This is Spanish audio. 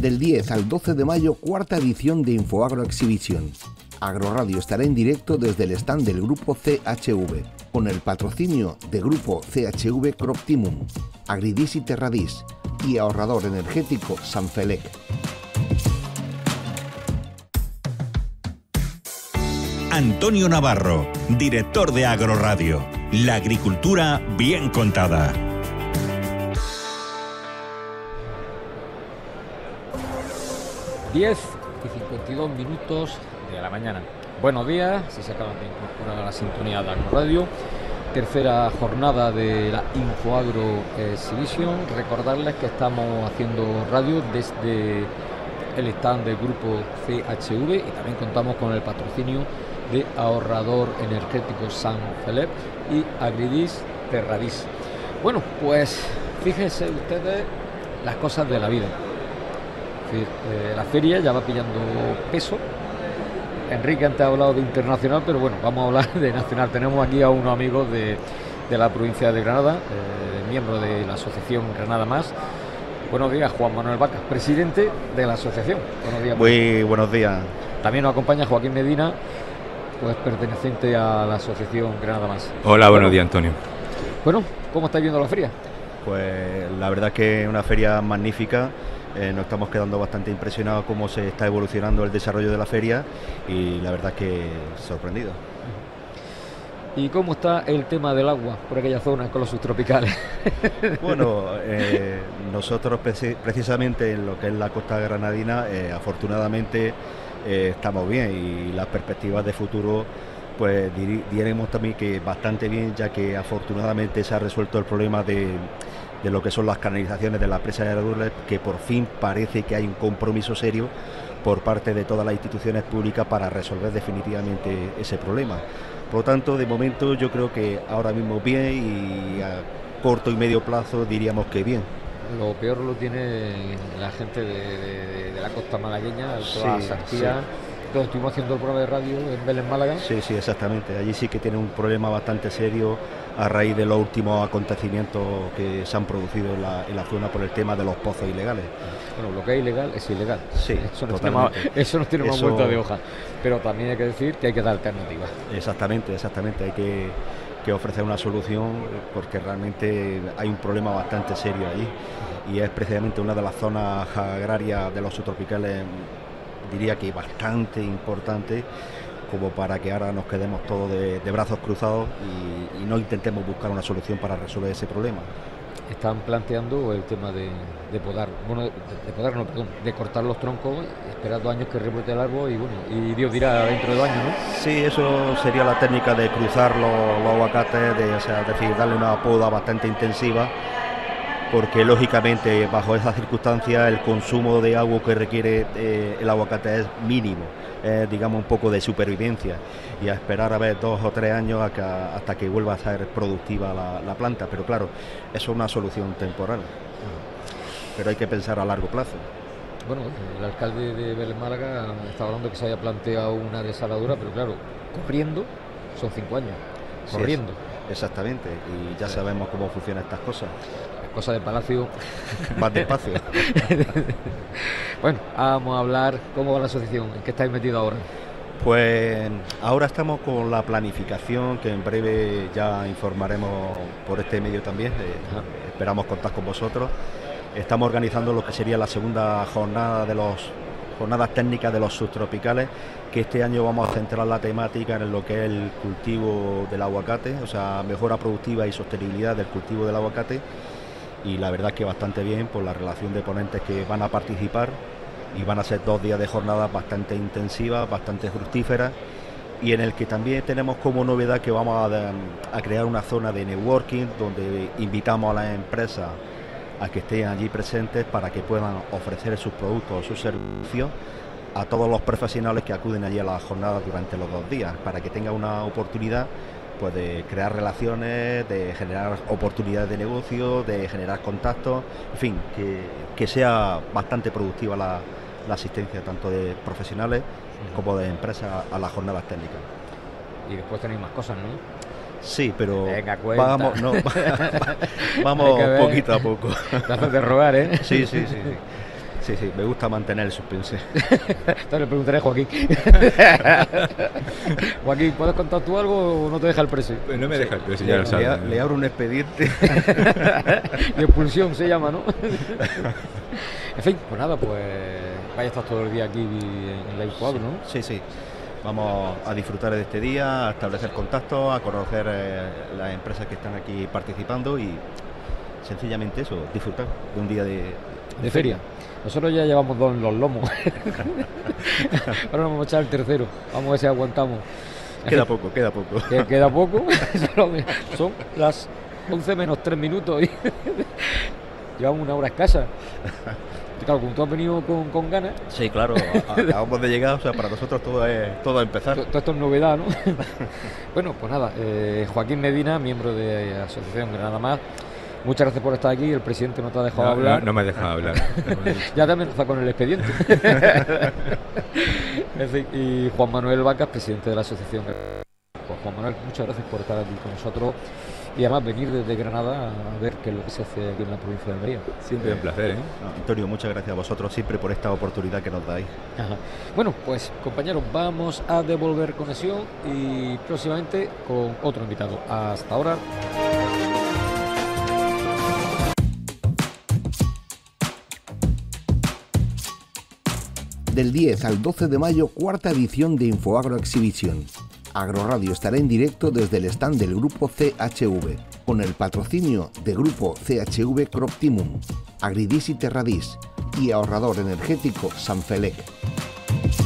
Del 10 al 12 de mayo, cuarta edición de Infoagro Exhibition. Agroradio estará en directo desde el stand del Grupo CHV, con el patrocinio de Grupo CHV Croptimum, Agridis y Terradis y ahorrador energético Sanfelec. Antonio Navarro, director de Agroradio. La agricultura bien contada. Diez y 52 minutos de la mañana. Buenos días, si se acaban de incorporar a la sintonía de Agroradio. Tercera jornada de la Infoagro Exhibition. Recordarles que estamos haciendo radio desde el stand del Grupo CHV y también contamos con el patrocinio de ahorrador energético Sanfelec y Agridis Terradis. Bueno, pues fíjense ustedes las cosas de la vida. Es decir, la feria ya va pillando peso. Enrique antes ha hablado de internacional, pero bueno, vamos a hablar de nacional. Tenemos aquí a unos amigos de la provincia de Granada, miembro de la asociación Granada Más. Buenos días, Juan Manuel Vaca, presidente de la asociación. Buenos días. Muy buenos días. También nos acompaña Joaquín Medina, pues perteneciente a la asociación Granada Más. Hola, buenos días, Antonio. Bueno, ¿cómo estáis viendo la feria? Pues la verdad que es una feria magnífica. Nos estamos quedando bastante impresionados cómo se está evolucionando el desarrollo de la feria y la verdad que sorprendido. ¿Y cómo está el tema del agua por aquella zona con los subtropicales? Bueno, nosotros precisamente en lo que es la costa granadina, afortunadamente estamos bien y las perspectivas de futuro, pues diremos también que bastante bien, ya que afortunadamente se ha resuelto el problema de lo que son las canalizaciones de la presa de Aradurre, que por fin parece que hay un compromiso serio por parte de todas las instituciones públicas para resolver definitivamente ese problema. Por lo tanto, de momento yo creo que ahora mismo bien y a corto y medio plazo diríamos que bien. Lo peor lo tiene la gente de la costa malagueña, toda Sí, Santía. sí. Entonces, estuvimos haciendo el programa de radio en Vélez, Málaga. Sí, sí, exactamente. Allí sí que tiene un problema bastante serio a raíz de los últimos acontecimientos que se han producido en la zona por el tema de los pozos ilegales. Bueno, lo que es ilegal es ilegal. Sí, eso nos tiene más, totalmente. eso nos tiene más Eso- vuelta de hoja. Pero también hay que decir que hay que dar alternativas. Exactamente. Hay que ofrecer una solución porque realmente hay un problema bastante serio allí y es precisamente una de las zonas agrarias de los subtropicales, diría que bastante importante, como para que ahora nos quedemos todos de brazos cruzados y no intentemos buscar una solución para resolver ese problema. Están planteando el tema de podar, bueno, de podar no, perdón, de cortar los troncos, esperar 2 años que rebrote el árbol y bueno, y Dios dirá dentro de 2 años, ¿no? Sí, eso sería la técnica de cruzar los aguacates, es decir, darle una poda bastante intensiva, porque lógicamente bajo esas circunstancias el consumo de agua que requiere el aguacate es mínimo, digamos un poco de supervivencia, y a esperar a ver 2 o 3 años hasta que vuelva a ser productiva la planta, pero claro, eso es una solución temporal, pero hay que pensar a largo plazo. Bueno, el alcalde de Vélez, Málaga, estaba hablando que se había planteado una desaladura, pero claro, corriendo son 5 años, Sí, corriendo. Exactamente, y ya sabemos cómo funcionan estas cosas. Cosa de Palacio. Más despacio. Bueno, vamos a hablar cómo va la asociación, en qué estáis metidos ahora. Pues ahora estamos con la planificación, que en breve ya informaremos por este medio también. Esperamos contar con vosotros. Estamos organizando lo que sería la segunda jornada de jornadas técnicas de los subtropicales, que este año vamos a centrar la temática en lo que es el cultivo del aguacate, o sea, mejora productiva y sostenibilidad del cultivo del aguacate. Y la verdad que bastante bien por la relación de ponentes que van a participar, y van a ser 2 días de jornadas bastante intensivas, bastante fructíferas, y en el que también tenemos como novedad que vamos a crear una zona de networking donde invitamos a las empresas a que estén allí presentes para que puedan ofrecer sus productos o sus servicios a todos los profesionales que acuden allí a las jornadas durante los 2 días, para que tengan una oportunidad pues de crear relaciones, de generar oportunidades de negocio, de generar contactos, en fin, que sea bastante productiva la asistencia tanto de profesionales como de empresas a las jornadas técnicas. Y después tenéis más cosas, ¿no? Sí, pero venga, cuenta. vamos, vamos Hay que ver. poquito a poco. Te haces de rogar, ¿eh? Sí. Sí, me gusta mantener el suspense. Entonces le preguntaré a Joaquín. Joaquín, ¿puedes contar tú algo o no te deja el precio? Pues no me deja el precio, ya lo sabes. Le abro un expediente. De expulsión se llama, ¿no? En fin, pues nada, pues vaya a estar todo el día aquí en la Infoagro, ¿no? Sí. Vamos a disfrutar de este día, a establecer contactos, a conocer las empresas que están aquí participando y sencillamente eso, disfrutar de un día de feria. Nosotros ya llevamos 2 en los lomos. Ahora nos vamos a echar el tercero. Vamos a ver si aguantamos. Queda poco. Queda poco. Son las 11 menos 3 minutos y llevamos 1 hora escasa. Claro, como tú has venido con ganas. Sí, claro, acabamos de llegar, o sea, para nosotros todo a empezar. Todo esto es novedad, ¿no? Bueno, pues nada, Joaquín Medina, miembro de la Asociación Granada Más. Muchas gracias por estar aquí. El presidente no te ha dejado hablar. No me ha dejado hablar. Ya te amenaza con el expediente. En fin, y Juan Manuel Vacas, presidente de la Asociación. Pues Juan Manuel, muchas gracias por estar aquí con nosotros y además venir desde Granada a ver qué es lo que se hace aquí en la provincia de Almería. Siempre un placer, ¿eh? Antonio, muchas gracias a vosotros siempre por esta oportunidad que nos dais. Ajá. Bueno, pues compañeros, vamos a devolver conexión y próximamente con otro invitado. Hasta ahora. Del 10 al 12 de mayo, 4ª edición de Infoagro Exhibition. Agroradio estará en directo desde el stand del Grupo CHV, con el patrocinio de Grupo CHV Croptimum, Agridis y Terradis y ahorrador energético Sanfelec.